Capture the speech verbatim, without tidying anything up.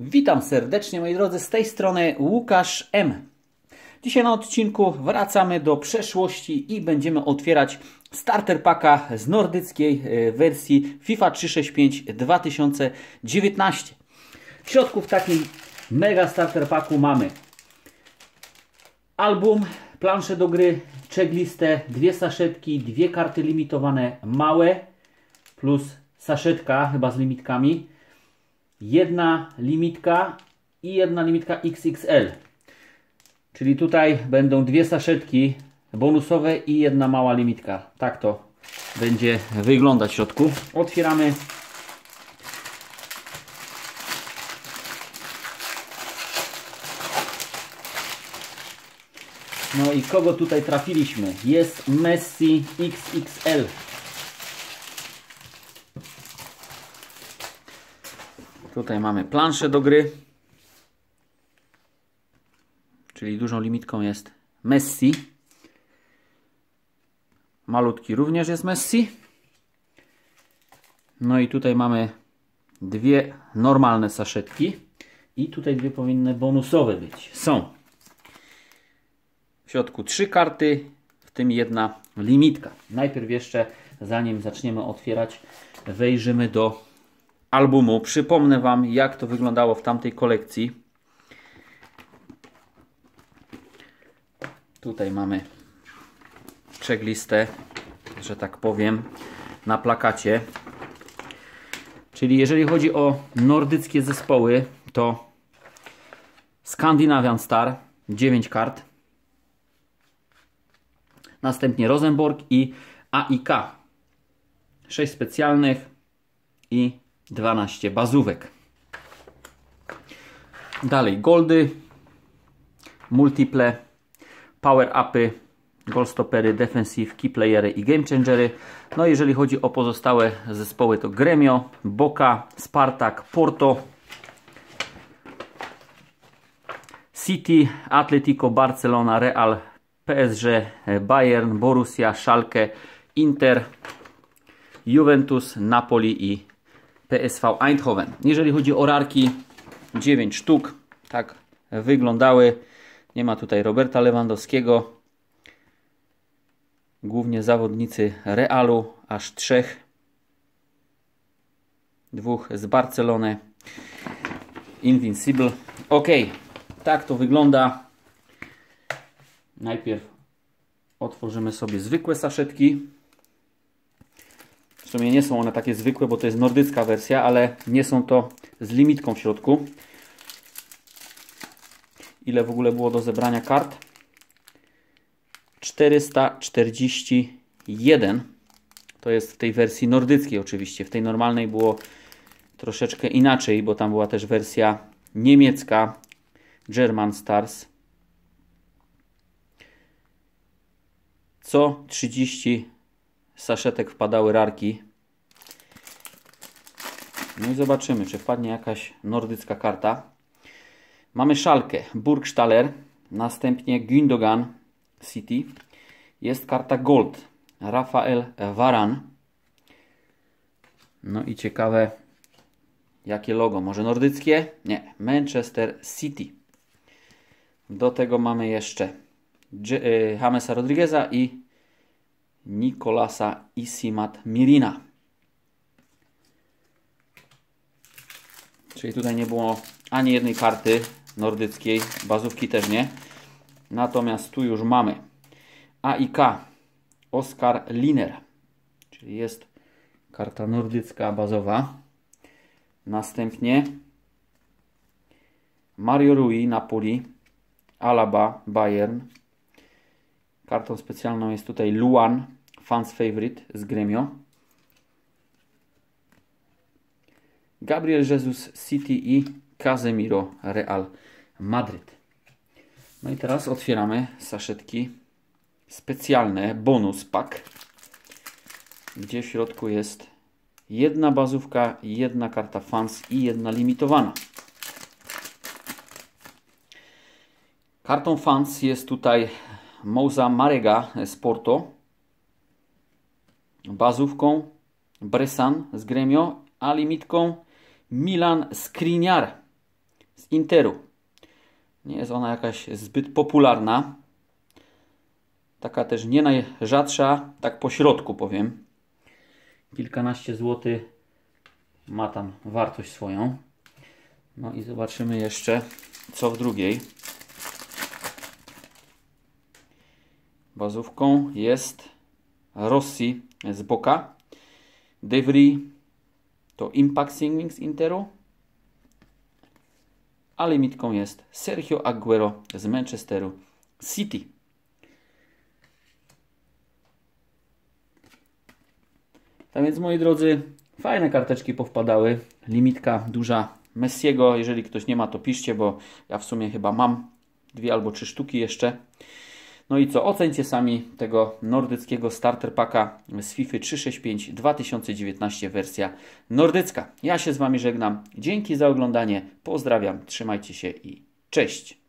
Witam serdecznie, moi drodzy, z tej strony Łukasz M. Dzisiaj na odcinku wracamy do przeszłości i będziemy otwierać starter packa z nordyckiej wersji FIFA trzysta sześćdziesiąt pięć dwa tysiące dziewiętnaście. W środku w takim mega starter packu mamy album, planszę do gry, checklistę, dwie saszetki, dwie karty limitowane małe plus saszetka chyba z limitkami, jedna limitka i jedna limitka X X L. Czyli tutaj będą dwie saszetki bonusowe i jedna mała limitka. Tak to będzie wyglądać w środku. Otwieramy. No i kogo tutaj trafiliśmy? Jest Messi X X L. Tutaj mamy planszę do gry. Czyli dużą limitką jest Messi. Malutki również jest Messi. No i tutaj mamy dwie normalne saszetki. I tutaj dwie powinny bonusowe być. Są. W środku trzy karty, w tym jedna limitka. Najpierw jeszcze, zanim zaczniemy otwierać, wejrzymy do albumu. Przypomnę Wam, jak to wyglądało w tamtej kolekcji. Tutaj mamy checklistę, że tak powiem, na plakacie. Czyli jeżeli chodzi o nordyckie zespoły, to Scandinavian Star, dziewięć kart. Następnie Rosenborg i A I K, sześć specjalnych i dwanaście bazówek. Dalej goldy, multiple, power upy, goalstoppery, defensive, key playery i game changery. No jeżeli chodzi o pozostałe zespoły, to Gremio, Boca, Spartak, Porto, City, Atletico, Barcelona, Real, P S G, Bayern, Borussia, Schalke, Inter, Juventus, Napoli i P S V Eindhoven. Jeżeli chodzi o rarki, dziewięć sztuk. Tak wyglądały. Nie ma tutaj Roberta Lewandowskiego. Głównie zawodnicy Realu, aż trzech. Dwóch z Barcelony. Invincible. Ok, tak to wygląda. Najpierw otworzymy sobie zwykłe saszetki. W sumie nie są one takie zwykłe, bo to jest nordycka wersja, ale nie są to z limitką w środku. Ile w ogóle było do zebrania kart? czterysta czterdzieści jeden. To jest w tej wersji nordyckiej oczywiście. W tej normalnej było troszeczkę inaczej, bo tam była też wersja niemiecka, German Stars. Co trzydzieści saszetek wpadały rarki. No i zobaczymy, czy wpadnie jakaś nordycka karta. Mamy Schalke, Burgstaller, następnie Gündogan City. Jest karta Gold, Rafael Varane. No i ciekawe, jakie logo. Może nordyckie? Nie, Manchester City. Do tego mamy jeszcze Jamesa Rodrigueza i Nicolasa Isimat Mirina. Czyli tutaj nie było ani jednej karty nordyckiej, bazówki też nie. Natomiast tu już mamy A I K, Oskar Liner, czyli jest karta nordycka bazowa. Następnie Mario Rui, Napoli, Alaba, Bayern. Kartą specjalną jest tutaj Luan, Fans Favorite z Gremio. Gabriel Jesus City i Casemiro Real Madryt. No i teraz otwieramy saszetki specjalne, bonus pack, gdzie w środku jest jedna bazówka, jedna karta Fans i jedna limitowana. Kartą Fans jest tutaj Moussa Marega z Porto, bazówką Bressan z Gremio, a limitką Milan Skriniar Interu. Nie jest ona jakaś zbyt popularna. Taka też nie najrzadsza, tak po środku powiem. Kilkanaście złotych ma tam wartość swoją. No i zobaczymy jeszcze, co w drugiej. Bazówką jest Rossi z Boca. Devry to Impact Savings Interu. A limitką jest Sergio Aguero z Manchesteru City. Tak więc, moi drodzy, fajne karteczki powpadały. Limitka duża Messiego. Jeżeli ktoś nie ma, to piszcie, bo ja w sumie chyba mam dwie albo trzy sztuki jeszcze. No i co? Ocencie sami tego nordyckiego starter packa z FIFA trzysta sześćdziesiąt pięć dwa tysiące dziewiętnaście wersja nordycka. Ja się z Wami żegnam. Dzięki za oglądanie. Pozdrawiam. Trzymajcie się i cześć.